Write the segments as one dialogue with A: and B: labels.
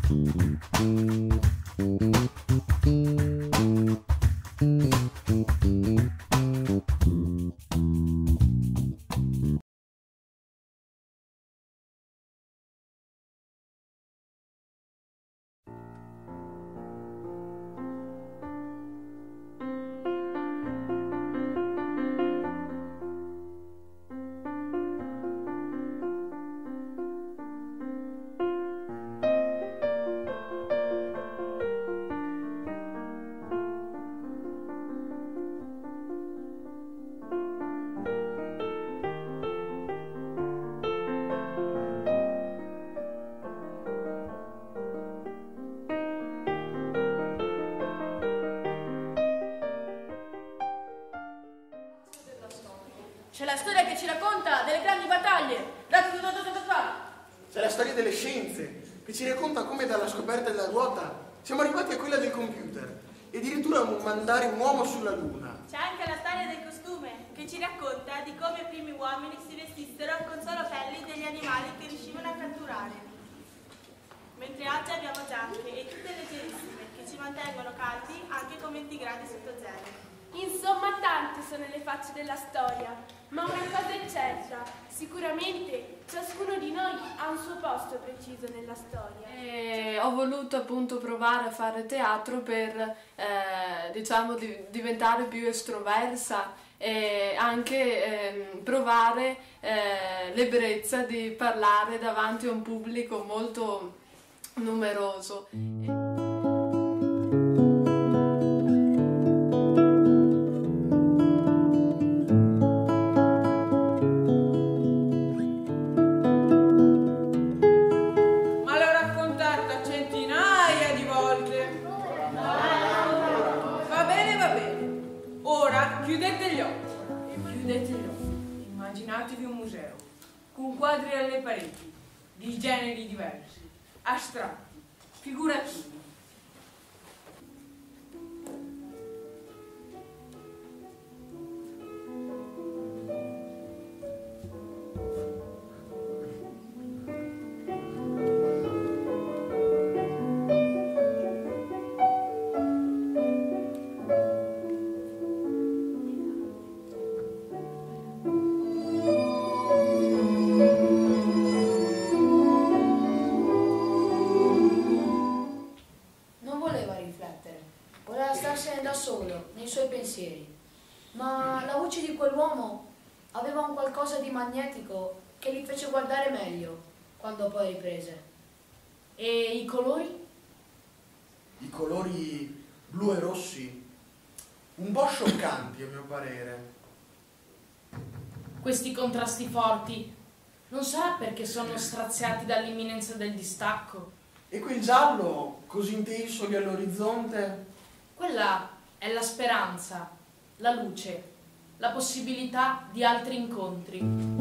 A: C'è la storia che ci racconta delle grandi battaglie.
B: C'è la storia delle scienze, che ci racconta come dalla scoperta della ruota siamo arrivati a quella del computer e addirittura mandare un uomo sulla Luna.
C: C'è anche la storia del costume, che ci racconta di come i primi uomini si vestissero con solo pelli degli animali che riuscivano a catturare. Mentre oggi abbiamo giacche e tutte leggerissime, che ci mantengono caldi anche con 20 gradi sotto zero.
D: Insomma, tante sono le facce della storia, ma una cosa è certa, sicuramente ciascuno di noi ha un suo posto preciso nella storia.
E: E ho voluto appunto provare a fare teatro per, diciamo, diventare più estroversa e anche provare l'ebbrezza di parlare davanti a un pubblico molto numeroso.
F: Chiudete gli occhi, immaginatevi un museo, con quadri alle pareti, di generi diversi, astratti, figurativi.
G: Ma la voce di quell'uomo aveva un qualcosa di magnetico che li fece guardare meglio quando poi riprese. E i colori?
B: I colori blu e rossi, un po' scioccanti a mio parere.
H: Questi contrasti forti, non sarà perché sono straziati dall'imminenza del distacco?
B: E quel giallo così intenso lì all'orizzonte?
H: Quella è la speranza, la luce, la possibilità di altri incontri.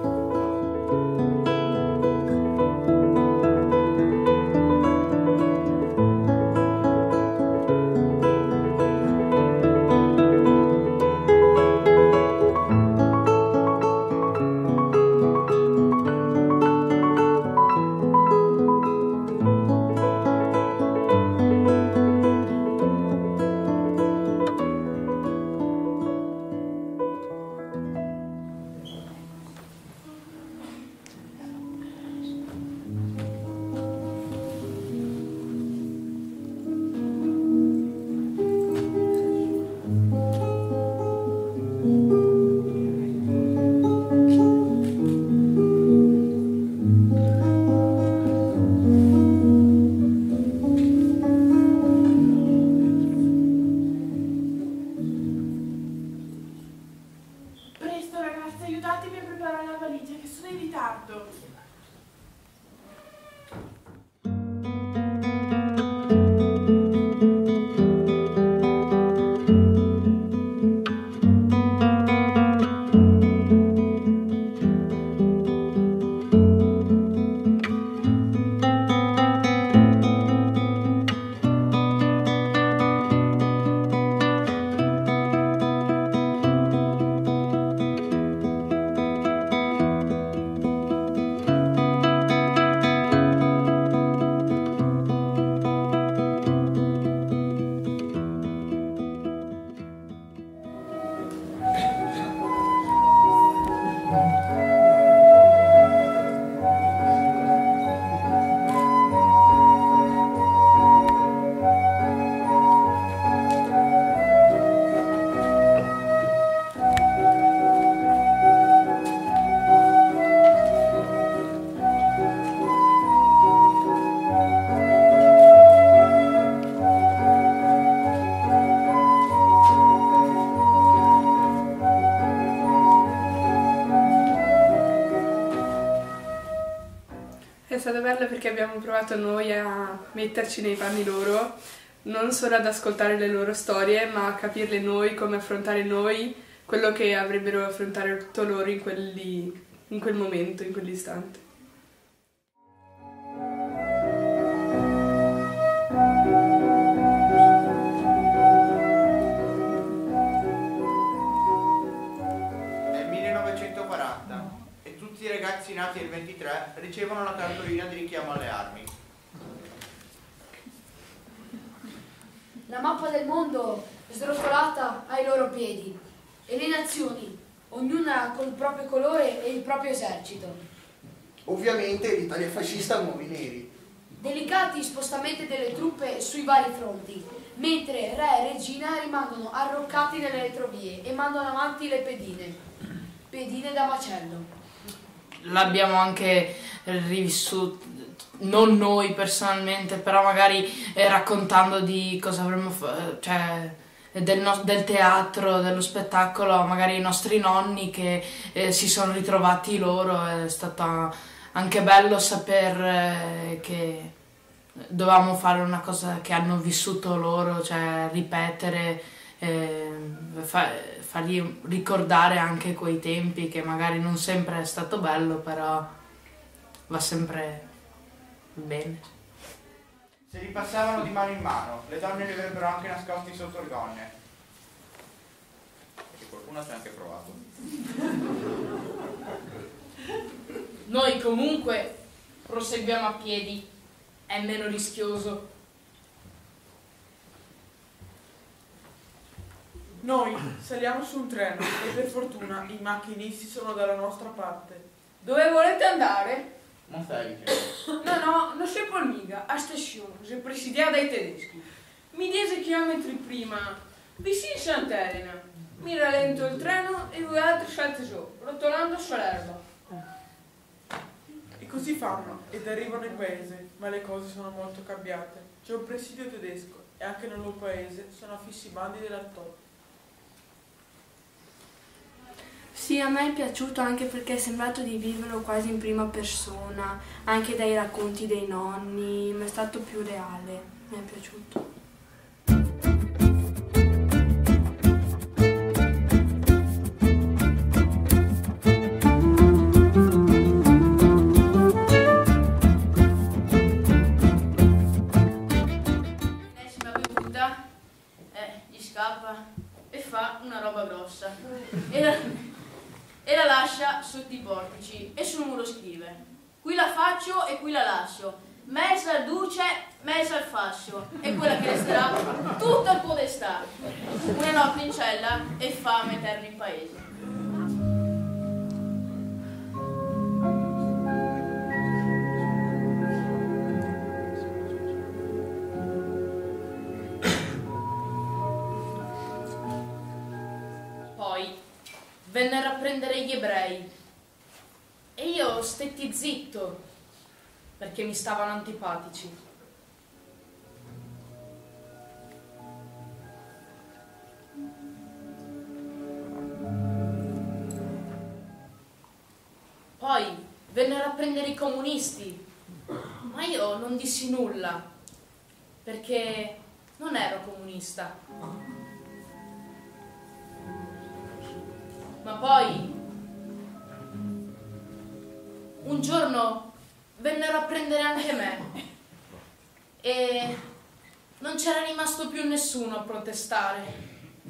D: Aiutatemi a preparare la valigia, che sono in ritardo.
I: È stata bella perché abbiamo provato noi a metterci nei panni loro, non solo ad ascoltare le loro storie, ma a capirle noi, come affrontare noi quello che avrebbero affrontato loro in quel momento, in quell'istante.
J: Nel 1940 e tutti i ragazzi nati nel 23 ricevono la cartolina di richiamo alle armi.
G: La mappa del mondo srotolata ai loro piedi e le nazioni, ognuna col proprio colore e il proprio esercito.
B: Ovviamente l'Italia fascista ha nuovi neri.
G: Delicati spostamenti delle truppe sui vari fronti, mentre re e regina rimangono arroccati nelle retrovie e mandano avanti le pedine da macello.
H: L'abbiamo anche rivissuto, non noi personalmente, però magari raccontando di cosa avremmo fatto, cioè del teatro, dello spettacolo, magari i nostri nonni che si sono ritrovati loro. È stato anche bello saper che dovevamo fare una cosa che hanno vissuto loro, cioè ripetere, fargli ricordare anche quei tempi, che magari non sempre è stato bello, però va sempre bene.
J: Se li passavano di mano in mano, le donne li avrebbero anche nascosti sotto le gonne. E qualcuno ci ha anche provato.
H: Noi comunque proseguiamo a piedi, è meno rischioso.
K: Noi saliamo su un treno e per fortuna i macchinisti sono dalla nostra parte.
F: Dove volete andare?
J: Monfelice.
F: No, non c'è mica, a stazione, c'è presidiata dai tedeschi. Mi 10 chilometri prima, vicino a Sant'Elena. Mi rallento il treno e voi altri salite su, rotolando sull'erba.
K: E così fanno ed arrivano in paese, ma le cose sono molto cambiate. C'è un presidio tedesco e anche nel loro paese sono affissi i bandi della TOT.
E: Sì, a me è piaciuto anche perché è sembrato di viverlo quasi in prima persona, anche dai racconti dei nonni, mi è stato più reale, mi è piaciuto.
A: L'ennesima bevuta, gli scappa e fa una roba grossa. E la lascia sotto i portici e sul muro scrive: qui la faccio e qui la lascio, mezza al duce, mezza al fascio, e quella che resterà tutta al podestà. Una notte in cella e fame eterna in paese.
H: Poi vennero a prendere gli ebrei e io stetti zitto perché mi stavano antipatici. Poi vennero a prendere i comunisti, ma io non dissi nulla perché non ero comunista. Ma poi, un giorno, vennero a prendere anche me e non c'era rimasto più nessuno a protestare.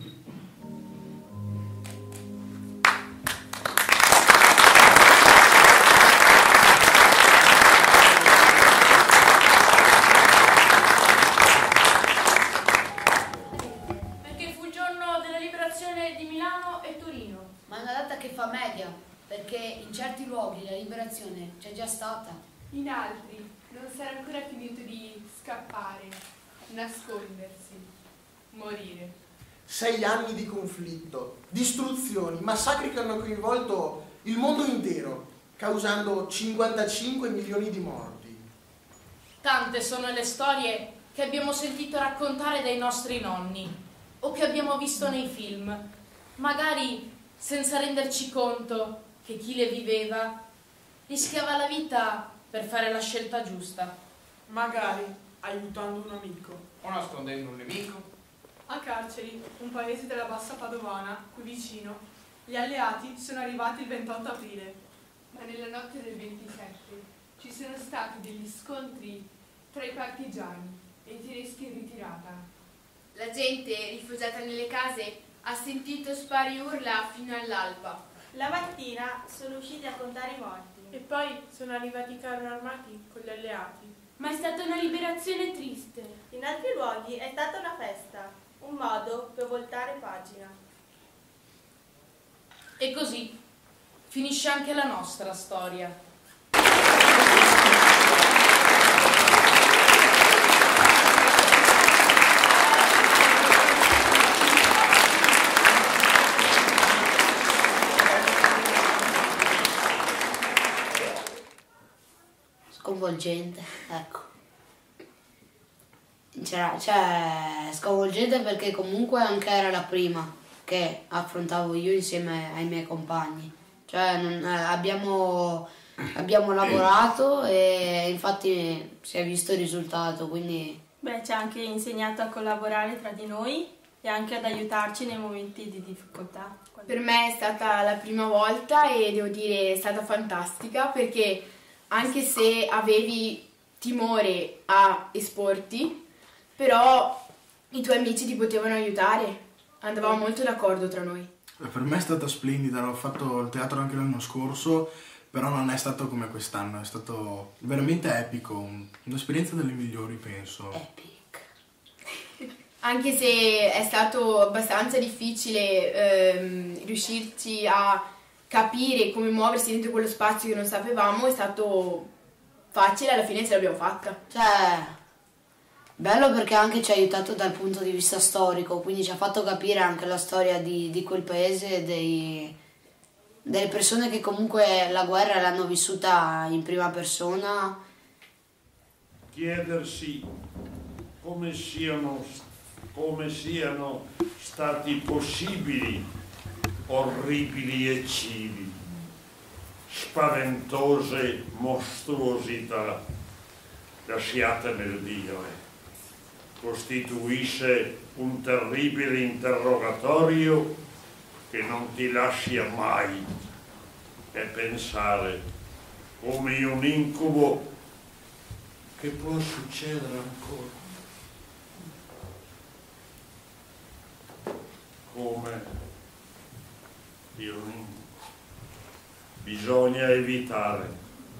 A: Perché fu il giorno della liberazione di Milano e Torino.
G: Ma è una data che fa media, perché in certi luoghi la liberazione c'è già stata.
D: In altri non si era ancora finito di scappare, nascondersi, morire.
B: 6 anni di conflitto, distruzioni, massacri che hanno coinvolto il mondo intero, causando 55 milioni di morti.
H: Tante sono le storie che abbiamo sentito raccontare dai nostri nonni o che abbiamo visto nei film, magari senza renderci conto che chi le viveva rischiava la vita per fare la scelta giusta.
K: Magari aiutando un amico.
J: O nascondendo un nemico.
I: A Carceri, un paese della bassa padovana, qui vicino, gli alleati sono arrivati il 28 aprile.
E: Ma nella notte del 27 ci sono stati degli scontri tra i partigiani e i tedeschi in ritirata.
D: La gente, rifugiata nelle case, ha sentito spari urla fino all'alba.
C: La mattina sono usciti a contare i morti.
I: E poi sono arrivati i carri armati con gli alleati.
D: Ma è stata una liberazione triste.
C: In altri luoghi è stata una festa, un modo per voltare pagina.
H: E così finisce anche la nostra storia.
L: Sconvolgente, ecco. Cioè, sconvolgente perché comunque anche era la prima che affrontavo io insieme ai miei compagni. Cioè, abbiamo lavorato e infatti si è visto il risultato, quindi...
C: Beh, ci ha anche insegnato a collaborare tra di noi e anche ad aiutarci nei momenti di difficoltà.
M: Per me è stata la prima volta e devo dire è stata fantastica perché anche se avevi timore a esporti, però i tuoi amici ti potevano aiutare, andavamo molto d'accordo tra noi.
N: Per me è stata splendida, ho fatto il teatro anche l'anno scorso, però non è stato come quest'anno, è stato veramente epico, un'esperienza delle migliori penso.
M: Epic. Anche se è stato abbastanza difficile riuscirci a capire come muoversi dentro quello spazio che non sapevamo, è stato facile, alla fine ce l'abbiamo fatta.
L: Cioè, bello perché anche ci ha aiutato dal punto di vista storico, quindi ci ha fatto capire anche la storia di quel paese, delle persone che comunque la guerra l'hanno vissuta in prima persona.
O: Chiedersi come siano stati possibili orribili eccidi, spaventose mostruosità, lasciatemelo dire, costituisce un terribile interrogatorio che non ti lascia mai e pensare come in un incubo che può succedere ancora. Come io bisogna evitare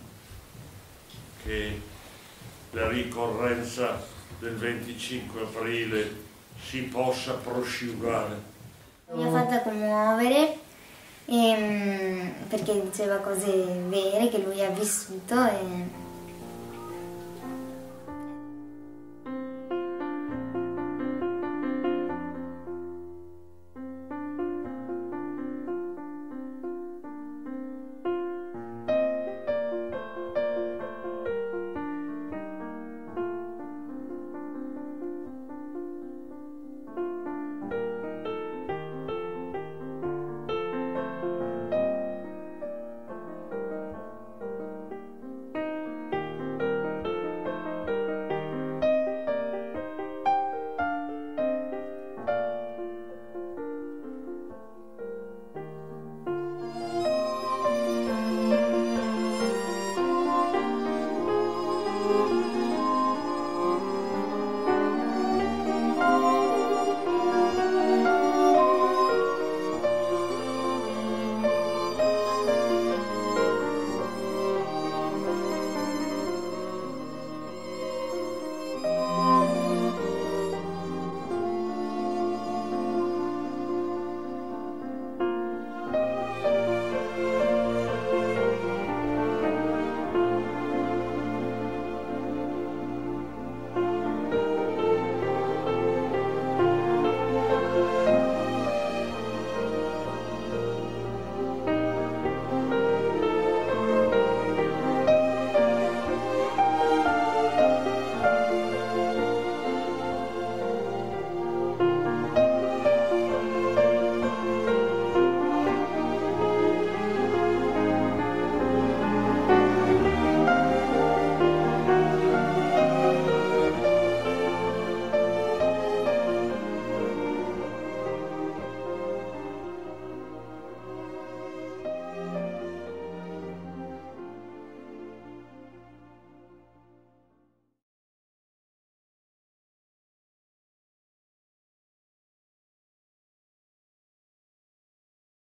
O: che la ricorrenza del 25 aprile si possa prosciugare.
P: Mi ha fatta commuovere perché diceva cose vere che lui ha vissuto e